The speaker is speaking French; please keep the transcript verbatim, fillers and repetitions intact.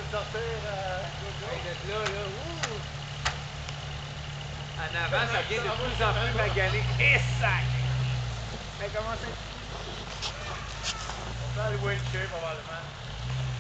sortir euh, Hey, là, là, ouh! En avant, ça devient de plus en plus magané. Et sac! Mais comment c'est? on peut aller wincher probablement.